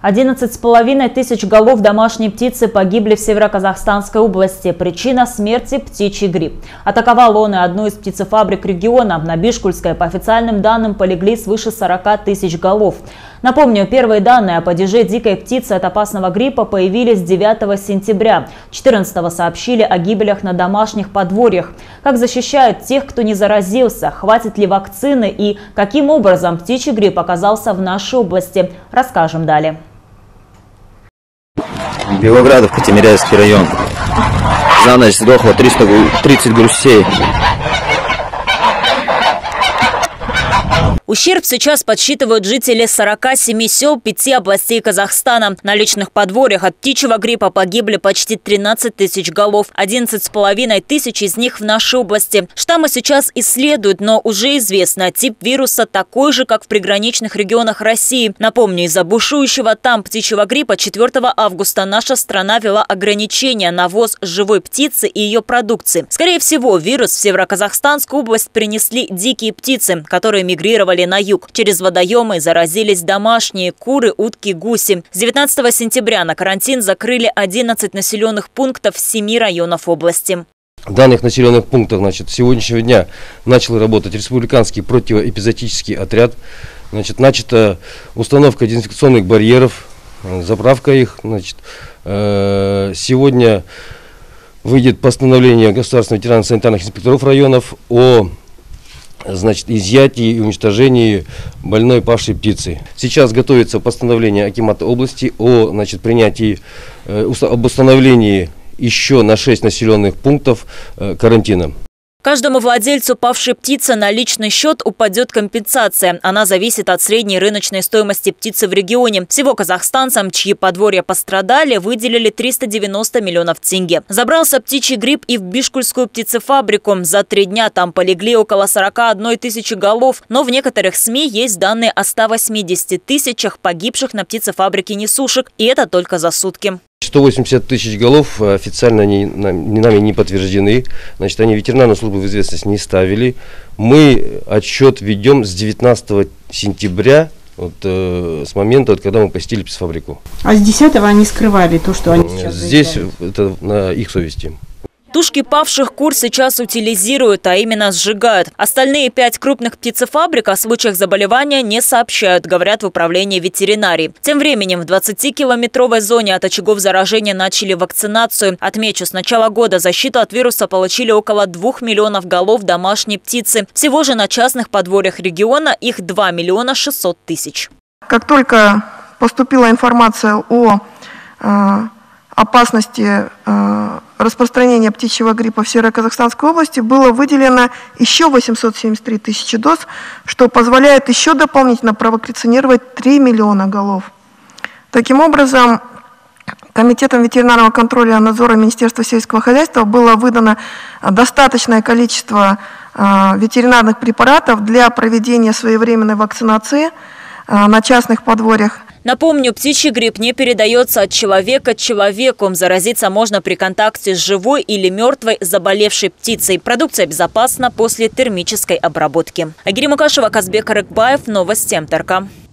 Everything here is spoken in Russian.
11,5 тысяч голов домашней птицы погибли в Северо-Казахстанской области. Причина смерти – птичий грипп. Атаковал он и одну из птицефабрик региона. На Бишкульской, по официальным данным, полегли свыше 40 тысяч голов. Напомню, первые данные о падеже дикой птицы от опасного гриппа появились 9 сентября. 14-го сообщили о гибелях на домашних подворьях. Как защищают тех, кто не заразился? Хватит ли вакцины? И каким образом птичий грипп оказался в нашей области? Расскажем далее. Белоградовка, Тимирязевский район. За ночь сдохло 330 гусей. Ущерб сейчас подсчитывают жители 47 сел 5 областей Казахстана. На личных подворьях от птичьего гриппа погибли почти 13 тысяч голов. 11,5 тысяч из них в нашей области. Штаммы сейчас исследуют, но уже известно, тип вируса такой же, как в приграничных регионах России. Напомню, из-за бушующего там птичьего гриппа 4 августа наша страна ввела ограничения на ввоз живой птицы и ее продукции. Скорее всего, вирус в Северо-Казахстанскую область принесли дикие птицы, которые мигрировали на юг. Через водоемы заразились домашние куры, утки, гуси. С 19 сентября на карантин закрыли 11 населенных пунктов 7 районов области. В данных населенных пунктах, с сегодняшнего дня начал работать республиканский противоэпизоотический отряд. Начата установка дезинфекционных барьеров, заправка их. Сегодня выйдет постановление государственных ветеринарно-санитарных инспекторов районов о изъятии и уничтожении больной павшей птицы. Сейчас готовится постановление акимата области о принятии, об установлении еще на 6 населенных пунктов карантина. Каждому владельцу павшей птицы на личный счет упадет компенсация. Она зависит от средней рыночной стоимости птицы в регионе. Всего казахстанцам, чьи подворья пострадали, выделили 390 миллионов тенге. Забрался птичий грипп и в Бишкульскую птицефабрику. За 3 дня там полегли около 41 тысячи голов. Но в некоторых СМИ есть данные о 180 тысячах погибших на птицефабрике несушек. И это только за сутки. 180 тысяч голов официально нами не подтверждены. Они ветеринарную службу в известность не ставили. Мы отсчет ведем с 19 сентября, с момента, когда мы посетили птицефабрику. А с 10-го они скрывали то, что они сейчас здесь заявляют? Это на их совести. Тушки павших кур сейчас утилизируют, а именно сжигают. Остальные 5 крупных птицефабрик о случаях заболевания не сообщают, говорят в управлении ветеринарии. Тем временем в 20-километровой зоне от очагов заражения начали вакцинацию. Отмечу, с начала года защиту от вируса получили около 2 миллионов голов домашней птицы. Всего же на частных подворьях региона их 2 миллиона 600 тысяч. Как только поступила информация о опасности распространения птичьего гриппа в Северо-Казахстанской области, было выделено еще 873 тысячи доз, что позволяет еще дополнительно провакцинировать 3 миллиона голов. Таким образом, Комитетом ветеринарного контроля и надзора Министерства сельского хозяйства было выдано достаточное количество ветеринарных препаратов для проведения своевременной вакцинации на частных подворьях. Напомню, птичий грипп не передается от человека к человеку. Заразиться можно при контакте с живой или мертвой заболевшей птицей. Продукция безопасна после термической обработки. Агирия Мукашева, Казбек Арыкбаев, Новости МТРК.